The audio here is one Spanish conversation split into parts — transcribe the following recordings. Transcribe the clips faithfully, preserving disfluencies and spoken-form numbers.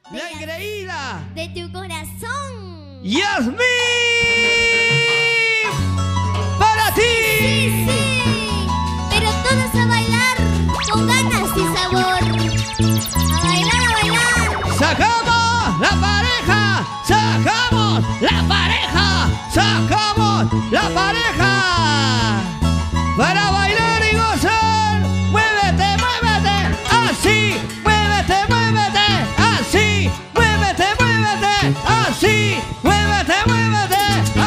la engreída de tu corazón. Yasmín, para ti. Sí, sí, pero todos a bailar con ganas y sabor. A bailar, a bailar. Sacamos la pareja, sacamos la pareja, sacamos la pareja para bailar y gozar. Muévete, muévete, así, muévete, muévete, así, muévete, muévete, así, muévete, muévete,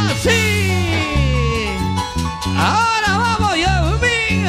así. Ahora vamos, Yasmín.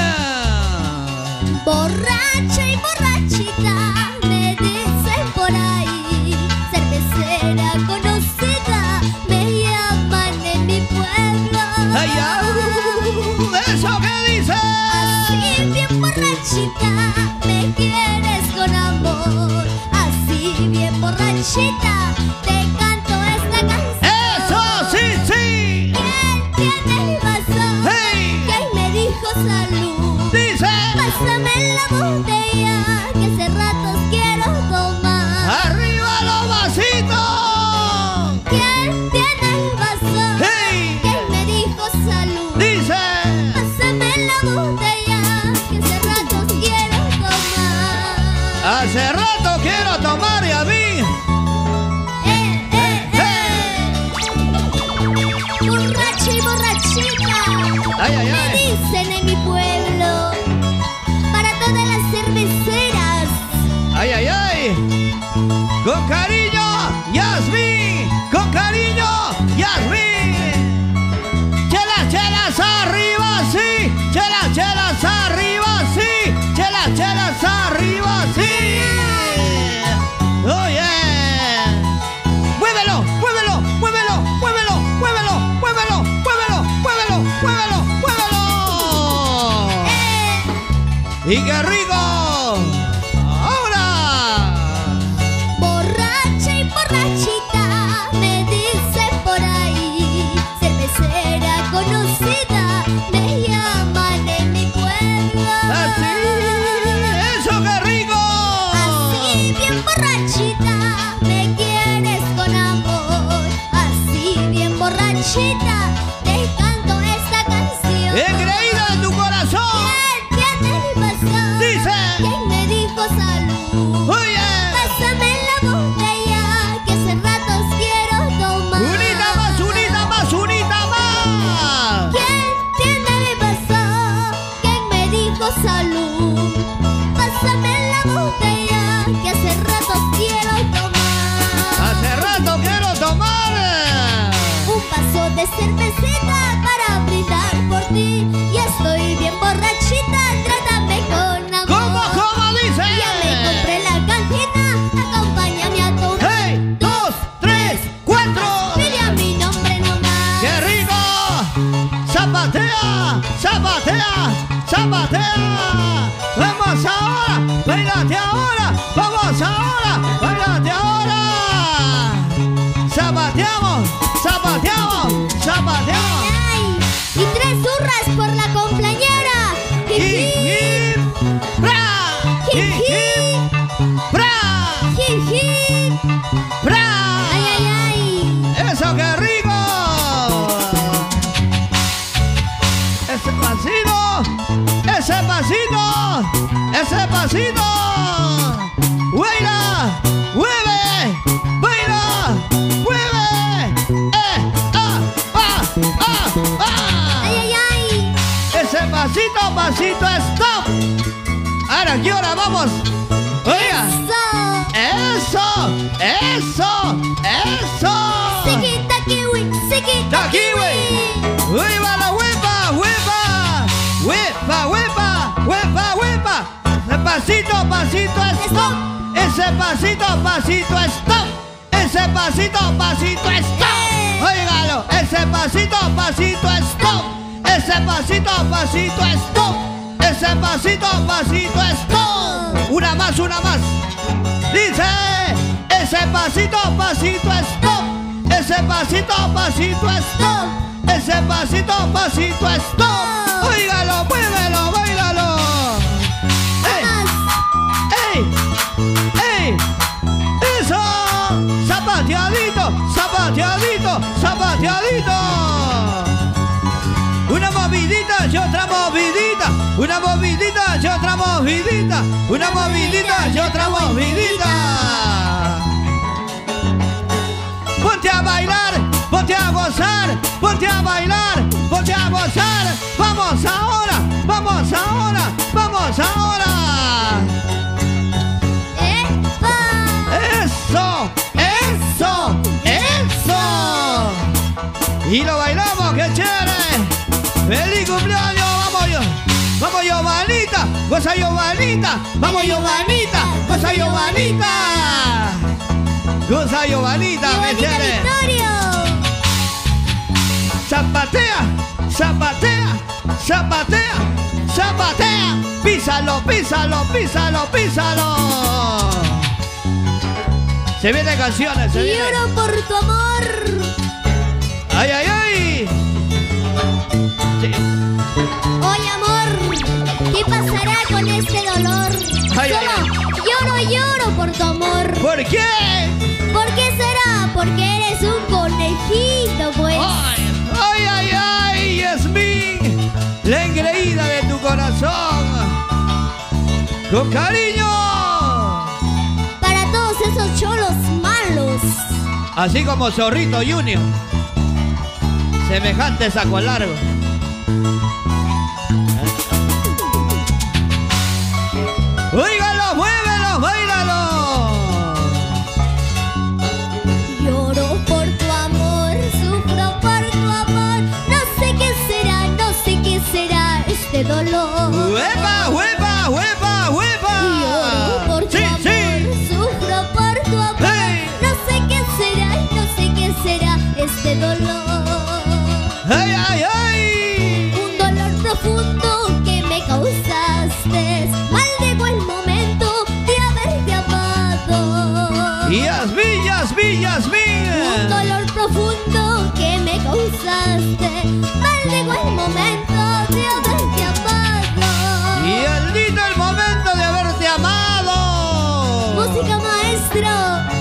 Borracha y borrachita, me dicen por ahí, cervecera conocida, me llaman en mi pueblo. Ay, au, ¿eso qué dice? Así bien borrachita, me quieres con amor. Así bien borrachita, te canto esta canción. ¡Eso sí, sí! ¿Quién tiene el vaso? ¡Hey! ¿Quién me dijo salud? Dice. Pásame la botella, que hace rato quiero tomar. ¡Arriba los vasitos! ¿Quién tiene el vaso? ¡Hey! ¿Quién me dijo salud? Dice. Pásame la botella, que hace rato quiero tomar. Hace rato quiero tomar y a mí. Eh, eh, eh. Borracha y borrachita, Ay, ay, me ay. dicen en mi pueblo. Para todas las cerveceras. Ay, ay, ay. Con cariño, Yasmín. Con cariño, Yasmín. Chelas, chelas arriba, sí. Chelas, chelas arriba, sí. Chelas, chelas arriba, sí. Oh, yeah. Muévelo, muévelo, muévelo, muévelo, muévelo, muévelo, muévelo, muévelo, muévelo, muévelo. Eh, ¡Y qué rico! ¡Ahora! Borracha y borrachita, me dicen por ahí, cervecera conocida, me llaman en mi pueblo. ¡Así! ¡Eso qué rico! Así bien borrachita, me quieres con amor. Así bien borrachita, te canto esta canción. ¡Engreída de tu corazón! ¿Quién tiene el vaso? Dice. ¿Quién me dijo salud? ¡Oye! Pásame la botella, que hace ratos quiero tomar. ¡Unita más, unita más, unita más! ¿Quién tiene el vaso? ¿Quién me dijo salud? Pásame la botella, que hace ratos quiero tomar. ¡Hace rato quiero tomar! Un vaso de cervecita para brindar por ti. Ya estoy bien borrachita, trátame con amor. ¿Cómo, cómo dice? Ya me compré la cantina, acompáñame a tomar. ¡Hey! ¡Dos, tres, cuatro! Dile a mi nombre nomás. ¡Qué rico! ¡Zapatea! ¡Zapatea! ¡Zapatea! ¡Vamos ahora! ¡Bailate ahora! ¡Vamos ahora! ¡Bailate ahora! ¡Zapateamos! ¡Zapateamos! ¡Zapateamos! Ay, y tres zurras por la compañera. ¡Hip, hip! ¡Bra! ¡Hip, hip! ¡Bra! Hip, hip. ¡Bra! Ay, ay, ay. ¡Eso qué rico! ¡Ese pasito! ¡Ese pasito! ¡Ese pasito! ¡Baila! ¡Mueve! ¡Baila! ¡Mueve! ¡Eh! ¡Ah! ¡Ah! ¡Ah! ¡Ah! Ay, ay, ay. ¡Ese pasito, pasito, stop! Ahora, ¿qué hora vamos? ¡Oiga! Eso. ¡Eso! ¡Eso! ¡Eso! Siquita kiwi, siquita ¡Da kiwi! ¡Huepa la huepa! ¡Huepa! ¡Huepa, huepa! ¡Huepa, huepa! ¡Ese pasito, pasito, stop! ¡Ese pasito, pasito, stop! ¡Ese pasito, pasito, stop! ¡Óigalo! ¡Ese pasito, pasito, stop! ¡Ese pasito, pasito, stop! ¡Ese pasito, pasito, stop! ¡Una más, una más! Dice, ese pasito, pasito, stop. Ese pasito, pasito, stop. Ese pasito, pasito, stop. Óigalo, muévelo, bailalo. ¡Ey! ¡Ey! ¡Ey! ¡Eso! zapateadito, zapateadito, zapateadito. Una movidita y otra movidita, una movidita y otra movidita, una movidita y otra movidita. Ponte a bailar, ponte a gozar, ponte a bailar, ponte a gozar. Vamos ahora, vamos ahora, vamos ahora. Eso, eso, eso. Y lo bailamos, qué chévere. ¡Feliz cumpleaños! ¡Vamos yo! ¡Vamos Giovanita! ¡Goza Giovanita! ¡Vamos Giovanita! ¡Goza Giovanita! ¡Goza Giovanita! ¡Qué chévere! ¡Zapatea! ¡Zapatea! ¡Zapatea! ¡Zapatea! ¡Písalo, písalo, písalo, písalo! Se vienen canciones, se vienen. Lloro por tu amor. ¡Ay, ay, ay! Sí. Oye, amor, ¿qué pasará con este dolor? Ay, Solo ay, lloro, lloro por tu amor. ¿Por qué? ¿Por qué será? Porque eres un conejito, pues. ¡Ay, ay, ay, ay! Yasmín, la engreída de tu corazón. ¡Con cariño! Para todos esos cholos malos. Así como Zorrito Junior. Semejante saco largo. ¡Óigalo, muévelo, bailalo! Lloro por tu amor, sufro por tu amor. No sé qué será, no sé qué será este dolor. ¡Huepa, huepa, huepa, huepa! Lloro por tu sí, amor, sí. sufro por tu amor. Hey. No sé qué será, no sé qué será este dolor. ¡Ay, ay, ay! Un dolor profundo que me causaste. Maldigo el momento de haberte amado. ¡Yasmín, Yasmín, Yasmín! Un dolor profundo que me causaste. Maldigo el momento de haberte amado. ¡Y el lindo el momento de haberte amado! Música, maestro.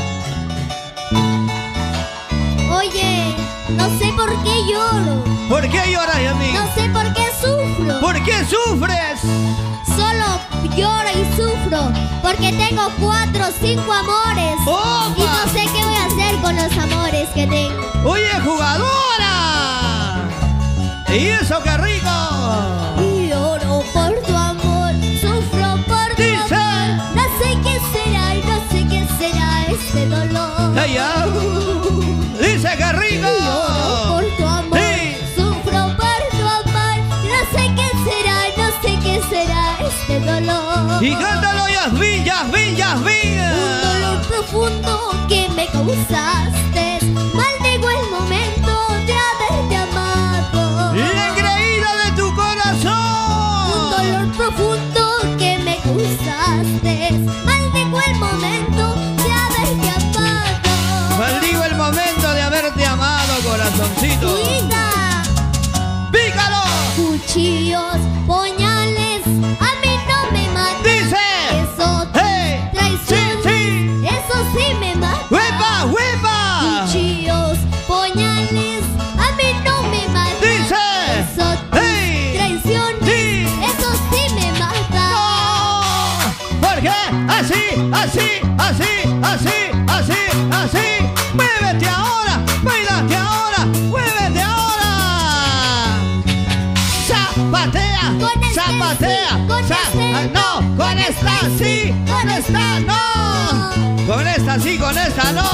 Oye, no sé por qué lloro. ¿Por qué lloras, Yasmín? No sé por qué sufro. ¿Por qué sufres? Solo lloro y sufro porque tengo cuatro o cinco amores. ¡Opa! Y no sé qué voy a hacer con los amores que tengo. ¡Oye, jugadora! ¿Y eso qué rico? Lloro por tu amor, sufro por tu Dice. amor. No sé qué será y no sé qué será este dolor. ¡Ay, ya! ¡Dice qué rico! Lloro por tu amor, Sí. sufro por tu amor. No sé qué será, no sé qué será este dolor. ¡Y cántalo, Yasmín, Yasmín, Yasmín! Un dolor profundo que me causaste. Maldigo el momento de haberte amado. ¡La engreída de tu corazón! Un dolor profundo que me causaste. Maldigo el momento de haberte amado. Maldigo el momento de haberte amado, corazoncito. Cuida. ¡Pícalo! Cuchillos, puñales, a mí no me matan. ¡Dice! Eso, ¡Hey! traición, ¡Sí, sí! eso sí me mata. ¡Huepa, huepa! Cuchillos, puñales, a mí no me matan. ¡Dice! Eso, ¡Hey! traición, ¡Sí! eso sí me mata. ¡No! ¿Por qué? Así, así, así, así, así, así. ¡Muévete ahora! ¡Bailate ahora! ¡Muévete ahora! ¡Zapatea! Con este ¡Zapatea! sí, con Za- este ah, ¡No! ¡Con esta sí! ¡Con esta no! ¡Con esta sí! ¡Con esta no!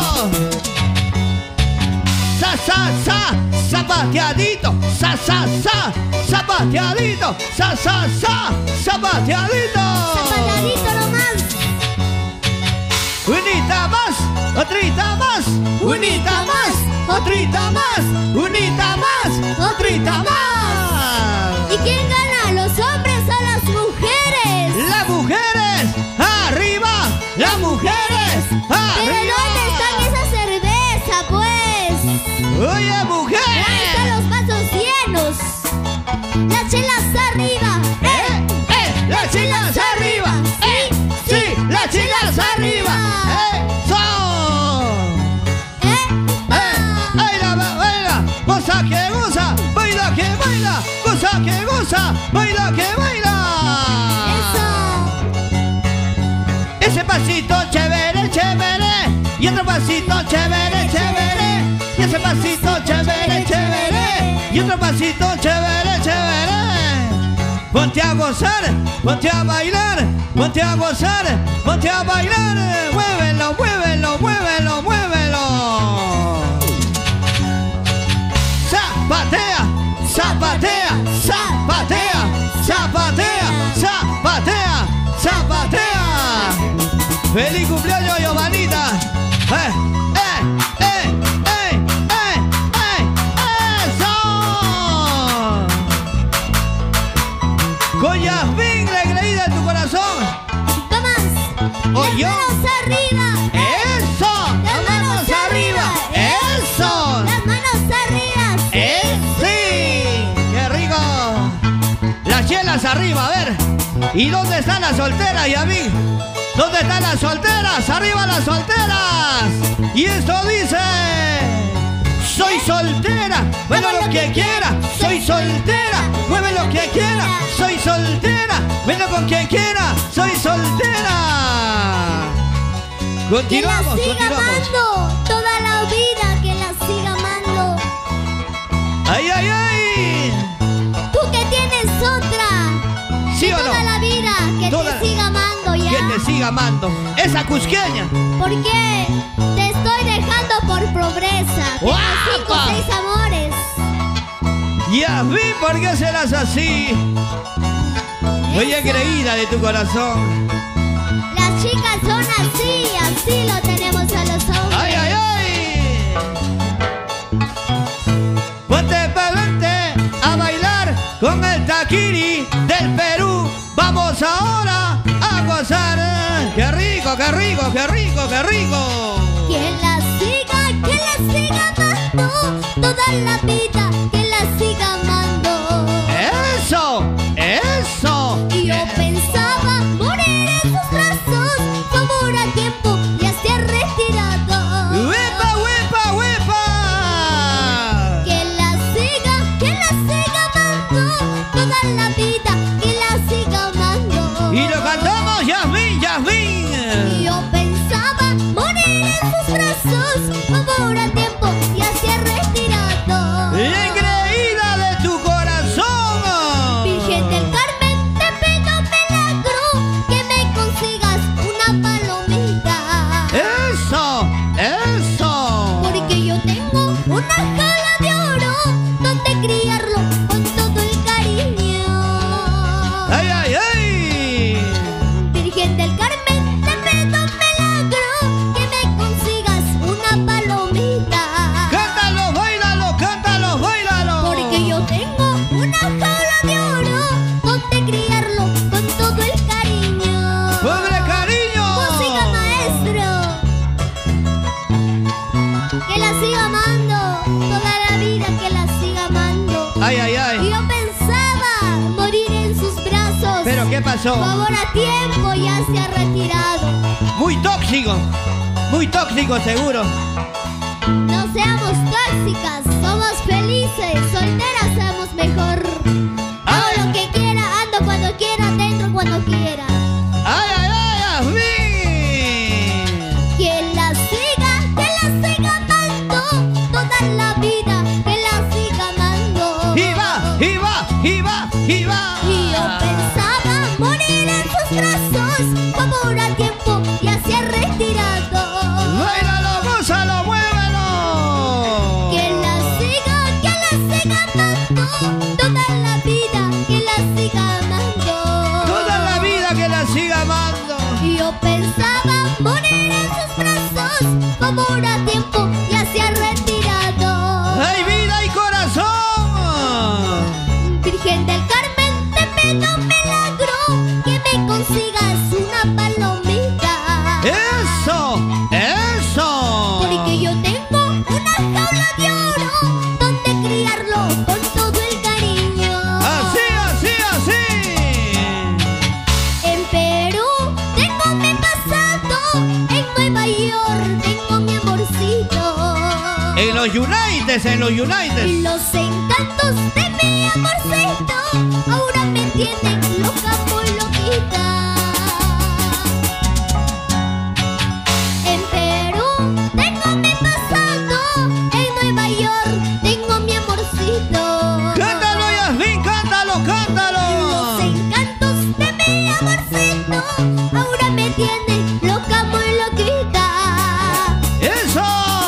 ¡Sa, sa, sa! ¡Zapateadito! ¡Sa, sa, sa! ¡Zapateadito! ¡Sa, sa, sa! ¡Zapateadito! Zapatadito nomás. ¡Unita más! ¡Otrita más! ¡Unita más! ¡Otrita más! ¡Unita más! ¡Otrita más! ¿Y quién gana? ¿Los hombres o las mujeres? ¡Las mujeres! ¡Arriba! ¡Las mujeres! ¿Pero dónde está esa cerveza, pues? ¡Oye, Ahí mujer! están los vasos llenos. Las chelas arriba. ¡Eh! ¡Eh! ¡Las chilas arriba! ¡Eh! ¡Sí! ¡Las chilas arriba! ¡Eso! baila que goza, baila que baila. Eso. Ese pasito chévere, chévere. Y otro pasito chévere, chévere. Y ese pasito chévere, chévere. Y otro pasito chévere, chévere. Ponte a gozar, ponte a bailar, ponte a gozar, ponte a bailar. Muévelo, muévelo, muévelo, muévelo. Zapatea, zapatea, zapatea, zapatea, zapatea, zapatea. ¡Feliz cumpleaños, Giovanita! ¡Eh, eh, eh, eh, eh, eh! ¡Eso! Con Yasmín, la engreída en tu corazón. Vamos. Oh, Las yo. manos arriba. ¡Eso! Las manos arriba. ¡Eso! Las manos arriba. ¡Eh, sí! ¡Qué rico! Las chelas arriba, a ver. ¿Y dónde están las solteras, Yasmín? ¿Dónde están las solteras? ¡Arriba las solteras! Y esto dice... Soy soltera, mueve lo que quiera. Soy soltera, mueve lo que quiera. Soy soltera, mueve con quien quiera. Soy soltera. Que la Continuamos, siga continuamos. amando toda la vida, que la siga amando. ¡Ay, ay, ay! Tú que tienes otra, ¿Sí o toda no? la vida, que Toda- te siga amando ya. Que te siga amando. Esa cusqueña. Porque te estoy dejando por pobreza. Tengo cinco o ¡Guapa! seis amores. Yasmín, ¿por qué serás así? Muy engreída de tu corazón. Las chicas son así, así lo tenemos a los hombres. ¡Ay, ay, ay! Ponte pa'lante a bailar con el taquiri del Perú. Vamos ahora a gozar. ¡Qué rico, qué rico, qué rico, qué rico! Que la siga, que la siga amando toda la vida, que la siga amando. ¡Eso! ¡Eso! Y yo pensaba morir en sus brazos, favor a tiempo, ya se ha retirado. ¡Huepa, huepa, huepa! Que la siga, que la siga amando toda la vida, que la siga amando. Y lo cantamos, Yasmín, Yasmín. Y yo pensaba morir en sus brazos, favor a tiempo, ya se ha retirado. La engreída de tu corazón. Virgen del Carmen, te pido milagro, que me consigas una palomita. Eso, eso. Porque yo tengo una jaula de oro donde criarlo con todo el cariño. Ay, ay, ay. Virgen del Carmen, te pido milagro, que me consigas una palomita. Cántalo, bailalo, cántalo, bailalo. Porque yo tengo una jaula de oro donde criarlo con todo el cariño. ¡Pobre cariño! Música, maestro. Que la siga amando toda la vida, que la siga amando. Ay, ay, Y ay. yo pensaba morir en sus brazos. ¿Pero qué pasó? Favor a tiempo, ya se ha retirado. Muy tóxico. Muy tóxico, seguro. No seamos tóxicas, somos felices, solteras somos mejor. Hago Ay. lo que quiera, ando cuando quiera, dentro cuando quiera. Ay, ay, ay, Yasmín. Que la siga, que la siga amando toda la vida, que la siga amando. Y va, y va, y va, y va. Y yo pensaba morir en sus brazos, favor a tiempo, ya se ha retirado. Bailalo, gózalo, muévelo. Que la siga, que la siga amando toda la vida, que la siga amando. Toda la vida que la siga amando. Y yo pensaba morir en sus brazos, favor a tiempo, ya se ha retirado. ¡Ay, vida y corazón! Virgen del Carmen, te pido milagro, que me consigas una palomita. ¡Eso! ¡Eso! Porque yo tengo una jaula de oro donde criarlo con todo el cariño. ¡Así, así, así! En Perú tengo mi pasado, en Nueva York tengo mi amorcito. En los United, en los United. Y los encantos de mi amorcito ahora me tienen loca muy loquita. En Perú tengo mi pasado, en Nueva York tengo mi amorcito. Cántalo, Yasmín, cántalo, cántalo. Los encantos de mi amorcito ahora me tienen loca muy loquita. ¡Eso!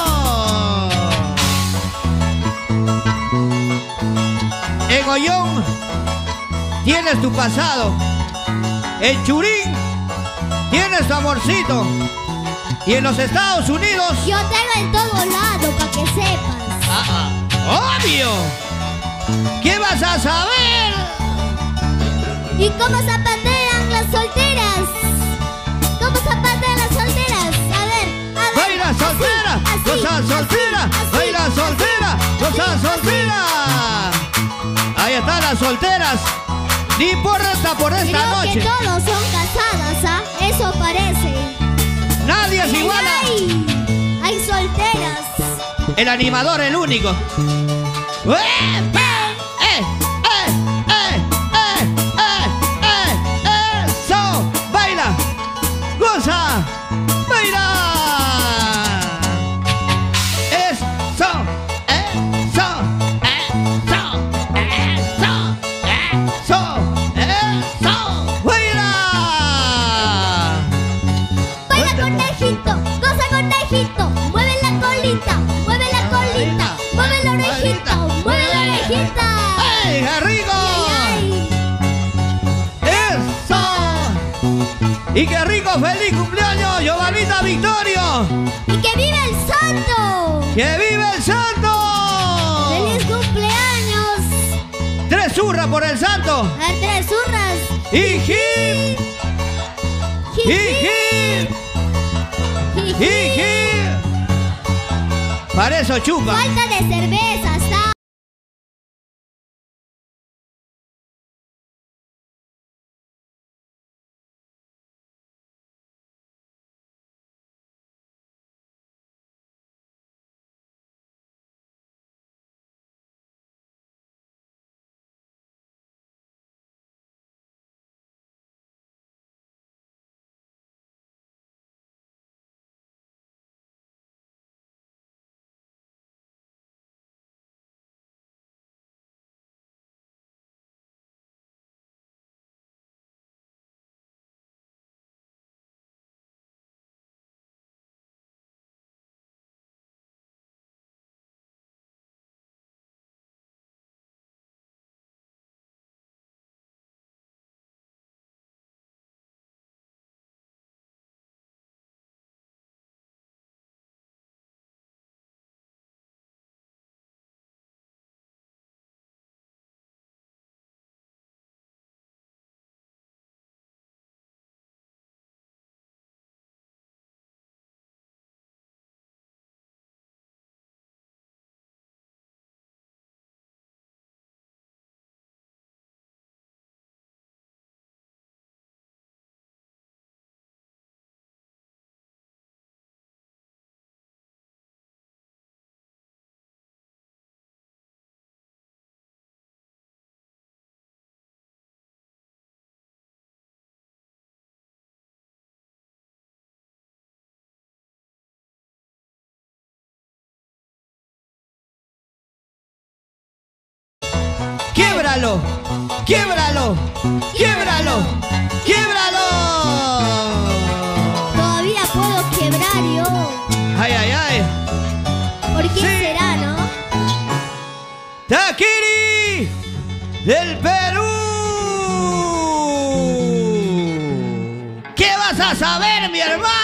En Ollón tienes tu pasado. En Churín tienes tu amorcito. Y en los Estados Unidos... Yo tengo en todo lado, pa' que sepas. Ah, ah, obvio. ¿Qué vas a saber? ¿Y cómo zapatean las solteras? ¿Cómo zapatean las solteras? A ver, a ver. ¡Baila soltera! ¡Goza soltera! ¡Baila soltera! ¡Goza soltera! Ahí están las solteras. Ni por esta, por esta Creo noche. que todos son casadas, ¿ah? Eso parece. Nadie es Ay, igual a... ay, hay solteras. El animador, el único. ¡Eh! ¡Eh! ¡Eh! ¡Eh! ¡Eh! ¡Eh! ¡Eso! ¡Baila! ¡Goza! ¡Baila! ¡Eso! ¡Eso! ¡Eso! ¡Eso! ¡Eso! ¡Eso! ¡Baila! Baila conejito, goza conejito. Mueve la colita, mueve la colita. Mueve la orejita, mueve la orejita. ¡Ay, qué rico! Ay, ¡Eso! ¡Y qué rico! ¡Feliz cumpleaños, Giovanita Victorio! ay. ¡Y que vive el santo! ¡Que vive el santo! ¡Feliz cumpleaños! ¡Tres zurras por el santo! A ver, tres zurras. ¡Y hip! ¡Y hip! ¡Y hip! Para eso chupa. Falta de cerveza, está. ¡Quiebralo! ¡Quiebralo! ¡Quiebralo! ¡Quiebralo! Todavía puedo quebrar yo. ¡Ay, ay, ay! ¿Por qué Sí. será, no? ¡Taquiri! ¡Del Perú! ¿Qué vas a saber, mi hermano?